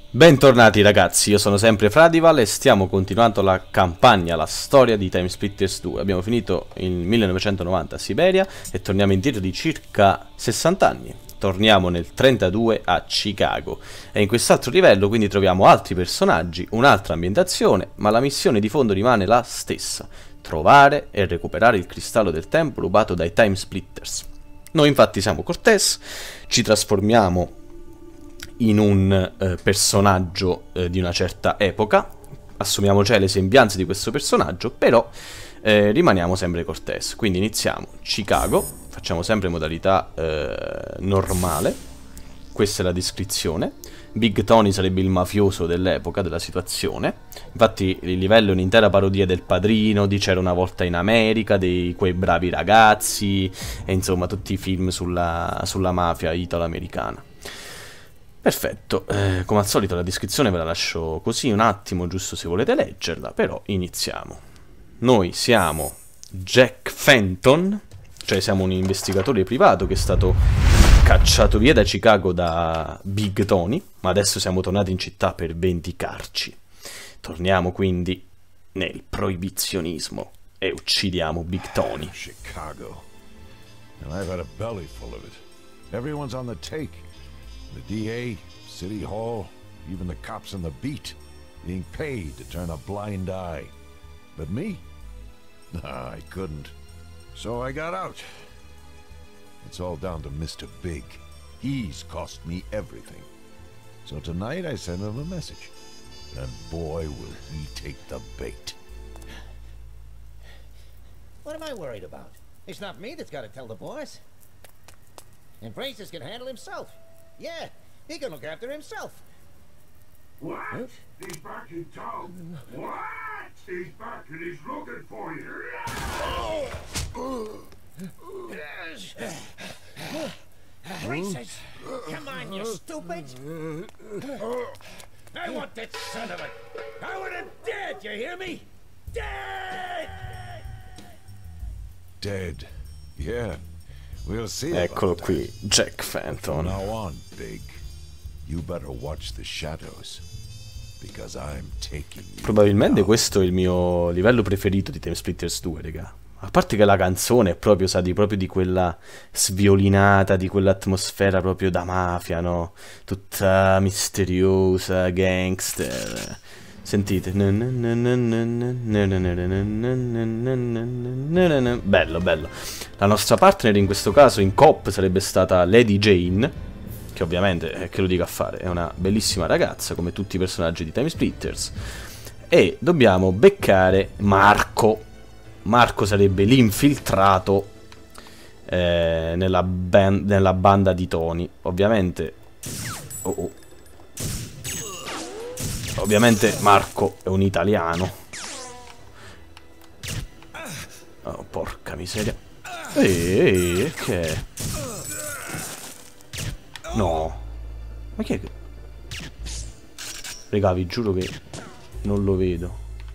Bentornati ragazzi, io sono sempre Fradival e stiamo continuando la campagna, la storia di TimeSplitters 2. Abbiamo finito il 1990 a Siberia e torniamo indietro di circa 60 anni. Torniamo nel 32 a Chicago e in quest'altro livello quindi troviamo altri personaggi, un'altra ambientazione, ma la missione di fondo rimane la stessa: trovare e recuperare il cristallo del tempo rubato dai TimeSplitters. Noi infatti siamo Cortez, ci trasformiamo in un personaggio di una certa epoca, assumiamo cioè le sembianze di questo personaggio, però rimaniamo sempre Cortez. Quindi iniziamo Chicago, facciamo sempre modalità normale, questa è la descrizione. Big Tony sarebbe il mafioso dell'epoca, della situazione. Infatti il livello è un'intera parodia del Padrino, di C'era una volta in America, di Quei bravi ragazzi, e insomma tutti i film sulla mafia italo-americana. Perfetto, come al solito la descrizione ve la lascio così un attimo, giusto se volete leggerla, però iniziamo. Noi siamo Jack Fenton, cioè siamo un investigatore privato che è stato cacciato via da Chicago da Big Tony, ma adesso siamo tornati in città per vendicarci. Torniamo quindi nel proibizionismo e uccidiamo Big Tony. Chicago. And I've had a belly full of it. Everyone's on the take. The DA, City Hall, even the cops on the beat, being paid to turn a blind eye. But me? Nah, I couldn't. So I got out. It's all down to Mr. Big. He's cost me everything. So tonight I send him a message. And boy, will he take the bait. What am I worried about? It's not me that's got to tell the boss. And Francis can handle himself. Yeah, he can look after himself. What? Huh? He's back in town. What? He's back and he's looking for you. Francis, come on, you stupid! I want that son of a... I want him dead, you hear me? Dead! Dead. Yeah. We'll see. Eccolo qui, Jack Fenton. From now on, Big, you better watch the shadows, because I'm taking you. Probabilmente questo è il mio livello preferito di TimeSplitters 2, raga. A parte che la canzone è proprio, sa, proprio di quella sviolinata, di quell'atmosfera proprio da mafia, no? Tutta misteriosa, gangster. Sentite. Bello, bello. La nostra partner in questo caso in coop sarebbe stata Lady Jane, che ovviamente, che lo dico a fare, è una bellissima ragazza, come tutti i personaggi di TimeSplitters. E dobbiamo beccare Marco. Marco sarebbe l'infiltrato nella banda di Tony. Ovviamente... Ovviamente Marco è un italiano. Oh, porca miseria. Che è? No. Ma chi è che... Raga, vi giuro che non lo vedo.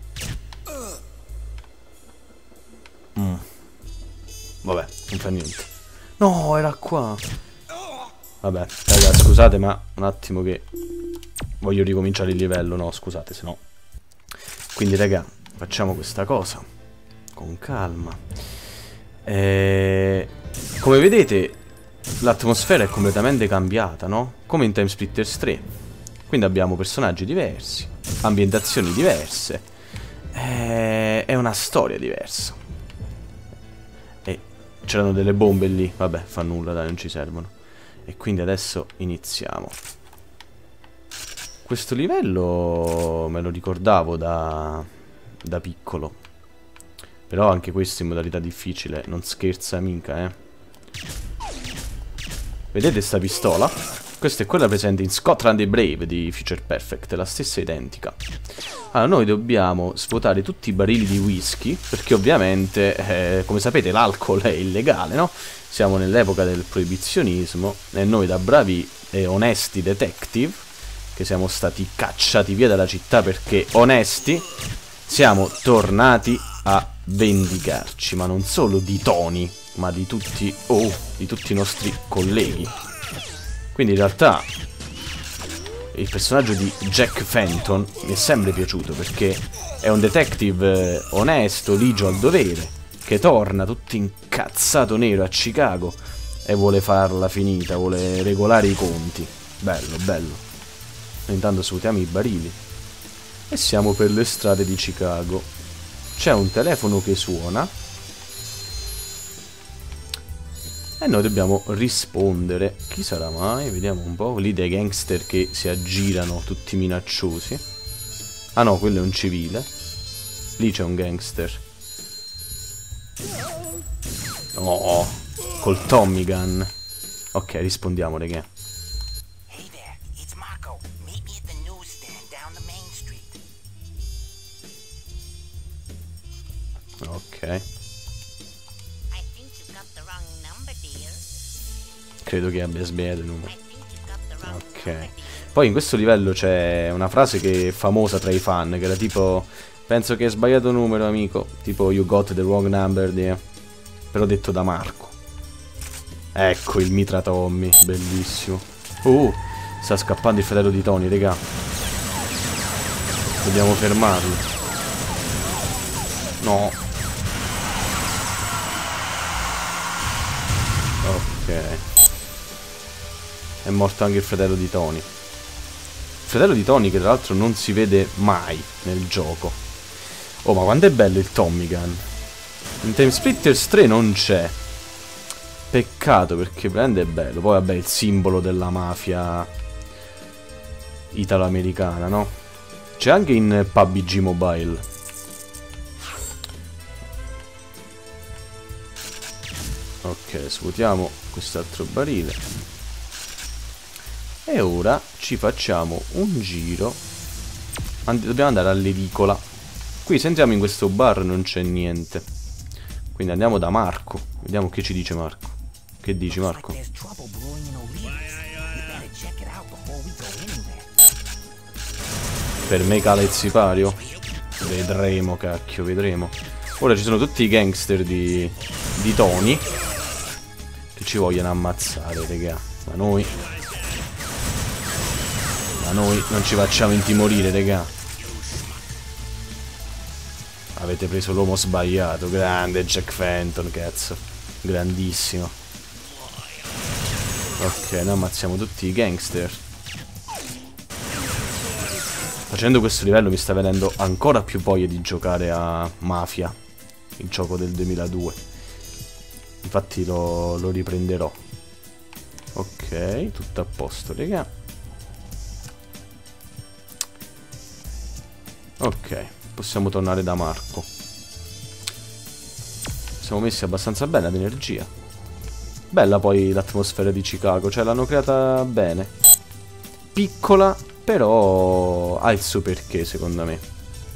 Vabbè, non fa niente. No, era qua. Vabbè, raga, scusate, ma un attimo che voglio ricominciare il livello. No, scusate, se no. Quindi, raga, facciamo questa cosa con calma. Come vedete, l'atmosfera è completamente cambiata, no? Come in TimeSplitters 3. Quindi abbiamo personaggi diversi, ambientazioni diverse, è una storia diversa. E c'erano delle bombe lì. Vabbè, fa nulla, dai, non ci servono. E quindi adesso iniziamo. Questo livello me lo ricordavo da piccolo. Però anche questo in modalità difficile non scherza mica, Vedete sta pistola? Questa è quella presente in Scotland e Brave di Future Perfect, è la stessa identica. Allora noi dobbiamo svuotare tutti i barili di whisky, perché ovviamente, come sapete, l'alcol è illegale, no? Siamo nell'epoca del proibizionismo e noi da bravi e onesti detective, che siamo stati cacciati via dalla città perché onesti, siamo tornati a vendicarci, ma non solo di Tony, ma di tutti i nostri colleghi. Quindi in realtà il personaggio di Jack Fenton mi è sempre piaciuto, perché è un detective onesto, ligio al dovere, che torna tutto incazzato nero a Chicago e vuole farla finita, vuole regolare i conti. Bello, bello. Intanto svuotiamo i barili e siamo per le strade di Chicago. C'è un telefono che suona e noi dobbiamo rispondere. Chi sarà mai? Vediamo un po'. Lì dei gangster che si aggirano tutti minacciosi. Ah no, quello è un civile. Lì c'è un gangster. Oh, col Tommy Gun. Ok, rispondiamo, raga. Hey there, it's Marco. Meet me at the newsstand down the main street. Ok. I think you got the wrong number, dear. Credo che abbia sbagliato il numero. I think you got the wrong number, Ok. dear. Poi in questo livello c'è una frase che è famosa tra i fan, che era tipo: penso che hai sbagliato numero, amico. Tipo, you got the wrong number, dear. Però detto da Marco. Ecco il mitra Tommy, bellissimo. Sta scappando il fratello di Tony, raga. Dobbiamo fermarlo. No. Ok. È morto anche il fratello di Tony. Il fratello di Tony che tra l'altro non si vede mai nel gioco. Oh, ma quanto è bello il Tommy Gun. In Time Splitters 3 non c'è. Peccato, perché prende è bello. Poi vabbè, il simbolo della mafia italo-americana, no? C'è anche in PUBG Mobile. Ok, svuotiamo quest'altro barile. E ora ci facciamo un giro. Dobbiamo andare all'edicola. Qui se entriamo in questo bar non c'è niente. Quindi andiamo da Marco. Vediamo che ci dice Marco. Che dici, Marco? There's trouble brewing in O'Leary's. You better check it out before we go anywhere. Per me cala il sipario? Vedremo, cacchio, vedremo. Ora ci sono tutti i gangster di Tony che ci vogliono ammazzare, raga. Ma noi non ci facciamo intimorire, raga. Avete preso l'uomo sbagliato. Grande Jack Fenton, cazzo. Grandissimo. Ok, noi ammazziamo tutti i gangster. Facendo questo livello mi sta venendo ancora più voglia di giocare a Mafia, il gioco del 2002. Infatti lo riprenderò. Ok, tutto a posto, raga. Ok, possiamo tornare da Marco. Siamo messi abbastanza bene ad energia. Bella poi l'atmosfera di Chicago, cioè l'hanno creata bene. Piccola, però ha il suo perché, secondo me.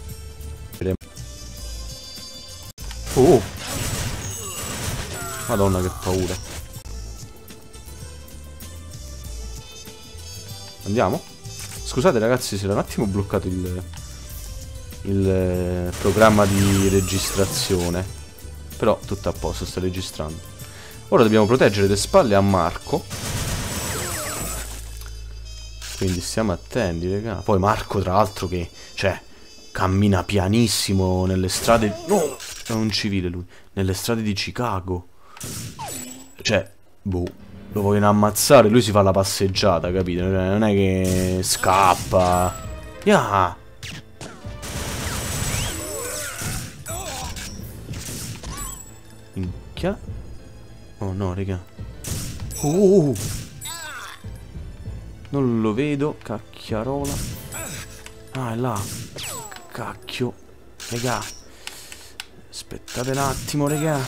Madonna, che paura. Andiamo? Scusate ragazzi, si era un attimo bloccato il programma di registrazione. Però tutto a posto, sta registrando. Ora dobbiamo proteggere le spalle a Marco. Quindi stiamo attenti, raga. Poi Marco, tra l'altro, che, cioè, cammina pianissimo nelle strade. No! È un civile lui. Nelle strade di Chicago. Cioè, boh. Lo vogliono ammazzare. Lui si fa la passeggiata, capito? Non è che scappa. Yeah. Minchia. Oh no, raga. Non lo vedo, cacchiarola. Ah, è là. Cacchio. Raga. Aspettate un attimo, raga.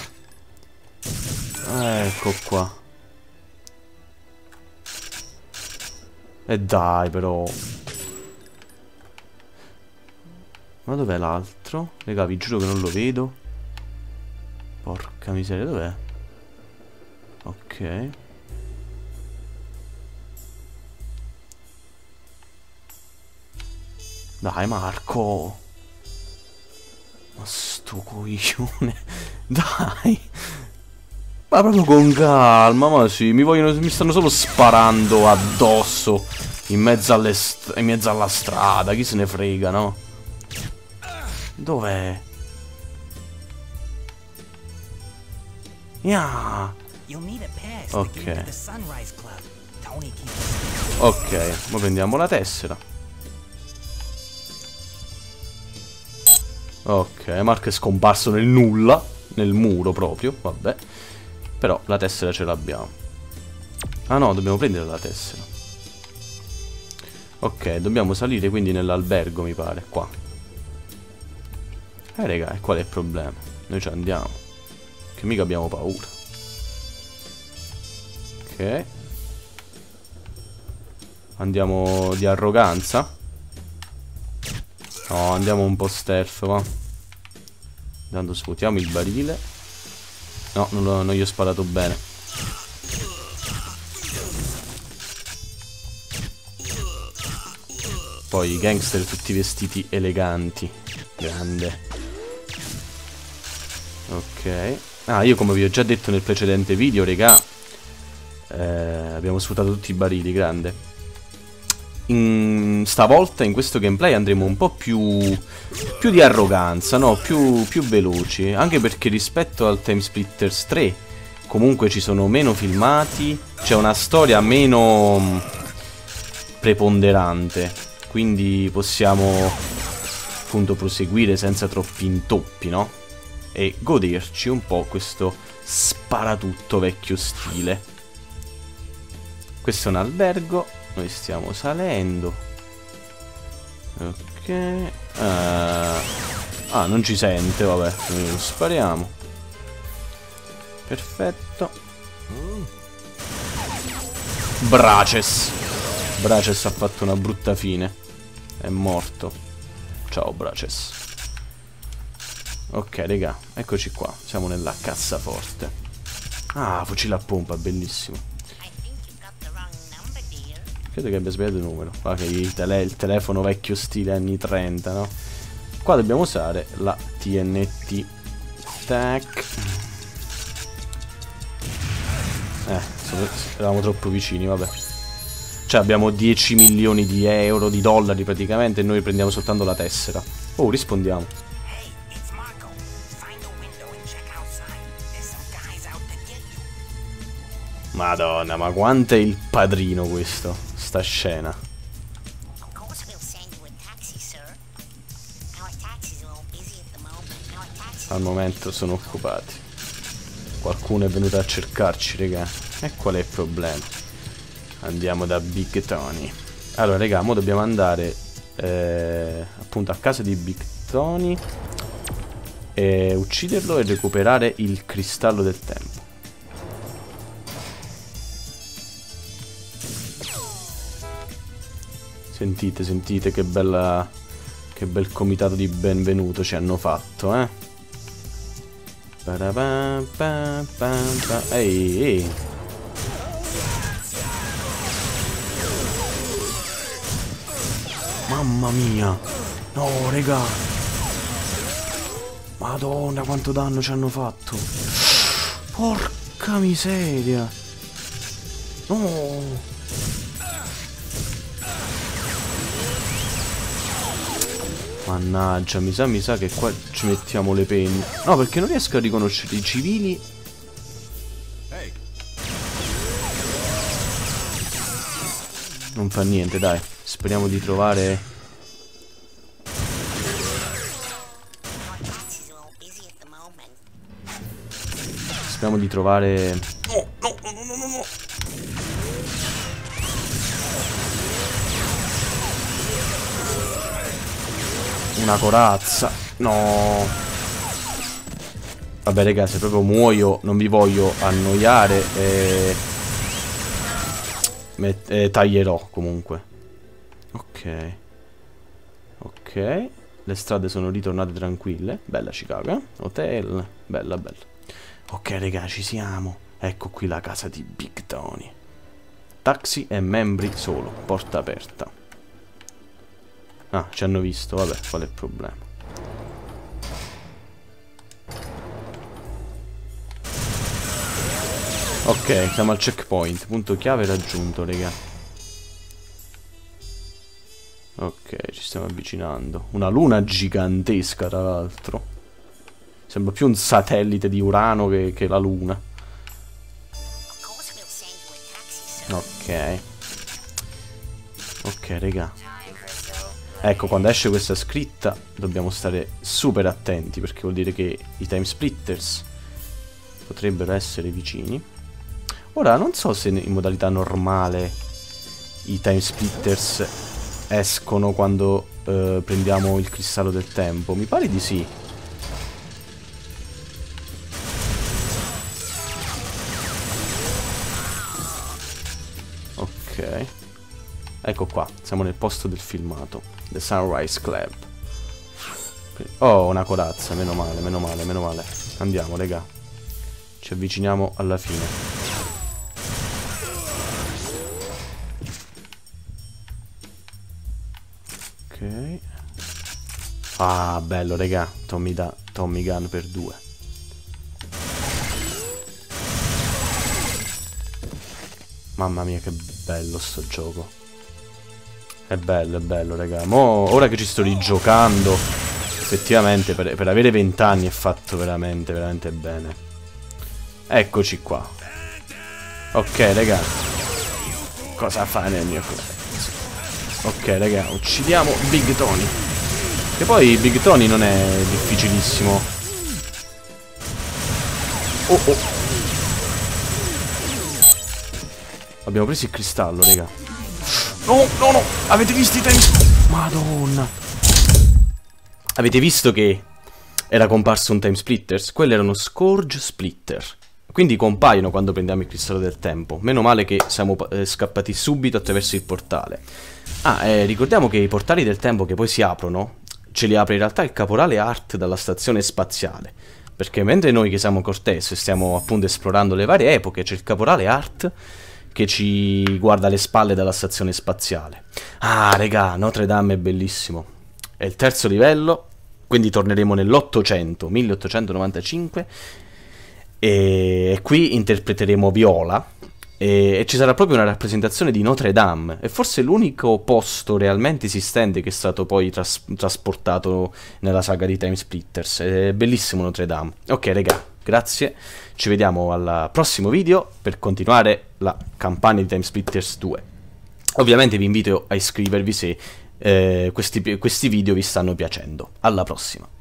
Ecco qua. E dai, però. Ma dov'è l'altro? Raga, vi giuro che non lo vedo. Porca miseria, dov'è? Ok. Dai, Marco. Ma sto coglione. Dai. Ma proprio con calma, ma sì, mi stanno solo sparando addosso in mezzo alla strada, chi se ne frega, no? Dov'è? Yeah. Ok. Ok, ora prendiamo la tessera. Ok, Mark è scomparso nel nulla, nel muro proprio, vabbè. Però la tessera ce l'abbiamo. Ah no, dobbiamo prendere la tessera. Ok, dobbiamo salire quindi nell'albergo, mi pare, qua. Raga, qual è il problema? Noi ci andiamo. Che mica abbiamo paura. Ok. Andiamo di arroganza. No, andiamo un po' stealth, va. Intanto svuotiamo il barile. No, non gli ho sparato bene. Poi i gangster tutti vestiti eleganti. Grande. Ok. Ah, io come vi ho già detto nel precedente video, regà, abbiamo sfruttato tutti i barili, grande. Stavolta in questo gameplay andremo un po' più di arroganza, no? Più veloci. Anche perché rispetto al TimeSplitters 3 comunque ci sono meno filmati, c'è una storia meno preponderante, quindi possiamo appunto proseguire senza troppi intoppi, no? E goderci un po' questo sparatutto vecchio stile. Questo è un albergo. Noi stiamo salendo. Ok. Ah, non ci sente, vabbè. Noi lo spariamo. Perfetto. Braces. Braces ha fatto una brutta fine. È morto. Ciao, Braces. Ok, raga, eccoci qua. Siamo nella cassaforte. Ah, fucile a pompa, bellissimo. Credo che abbia sbagliato il numero. Qua che il telefono vecchio stile anni 30, no? Qua dobbiamo usare la TNT. Tac. Eravamo troppo vicini, vabbè. Cioè abbiamo 10 milioni di euro, di dollari praticamente, e noi prendiamo soltanto la tessera. Oh, rispondiamo. Madonna, ma quanto è il padrino questo, sta scena. Al momento sono occupati. Qualcuno è venuto a cercarci, raga. E qual è il problema? Andiamo da Big Tony. Allora, raga, mo dobbiamo andare appunto a casa di Big Tony e ucciderlo e recuperare il cristallo del tempo. Sentite, sentite che bella, che bel comitato di benvenuto ci hanno fatto, eh? Ehi, ehi. Mamma mia. No, raga. Madonna, quanto danno ci hanno fatto. Porca miseria. No. Mannaggia, mi sa che qua ci mettiamo le penne. No, perché non riesco a riconoscere i civili. Non fa niente, dai. Speriamo di trovare. Speriamo di trovare. No. Una corazza. No. Vabbè, raga, se proprio muoio non vi voglio annoiare taglierò comunque. Ok. Ok. Le strade sono ritornate tranquille. Bella Chicago, eh? Hotel. Bella, bella. Ok, raga, ci siamo. Ecco qui la casa di Big Tony. Taxi e membri solo. Porta aperta. Ah, ci hanno visto, vabbè, qual è il problema? Ok, siamo al checkpoint. Punto chiave raggiunto, raga. Ok, ci stiamo avvicinando. Una luna gigantesca, tra l'altro. Sembra più un satellite di Urano che la luna. Ok. Ok, raga. Ecco, quando esce questa scritta dobbiamo stare super attenti, perché vuol dire che i time splitters potrebbero essere vicini. Ora, non so se in modalità normale i time splitters escono quando prendiamo il cristallo del tempo. Mi pare di sì. Ok. Ecco qua, siamo nel posto del filmato. The Sunrise Club. Oh, una corazza, meno male, meno male, meno male. Andiamo, raga. Ci avviciniamo alla fine. Ok. Ah, bello, raga. Tommy Gun per 2. Mamma mia, che bello sto gioco. È bello, raga. Mo, ora che ci sto rigiocando, effettivamente per avere 20 anni è fatto veramente, veramente bene. Eccoci qua. Ok, raga. Cosa fa nel mio cuore? Ok, raga, uccidiamo Big Tony. Che poi Big Tony non è difficilissimo. Oh, oh. Abbiamo preso il cristallo, raga. No, no, no. Avete visto i tempi? Madonna. Avete visto che era comparso un time splitters? Quelli erano Scourge Splitter. Quindi compaiono quando prendiamo il cristallo del tempo. Meno male che siamo scappati subito attraverso il portale. Ah, ricordiamo che i portali del tempo che poi si aprono, ce li apre in realtà il caporale Hart dalla stazione spaziale. Perché mentre noi che siamo Cortez stiamo appunto esplorando le varie epoche, c'è il caporale Hart che ci guarda alle spalle dalla stazione spaziale. Ah, regà, Notre Dame è bellissimo. È il terzo livello, quindi torneremo nell'800, 1895, e qui interpreteremo Viola, e ci sarà proprio una rappresentazione di Notre Dame. È forse l'unico posto realmente esistente che è stato poi trasportato nella saga di Time Splitters. È bellissimo Notre Dame. Ok, regà, grazie. Ci vediamo al prossimo video per continuare la campagna di Time Splitters 2. Ovviamente vi invito a iscrivervi se questi video vi stanno piacendo. Alla prossima.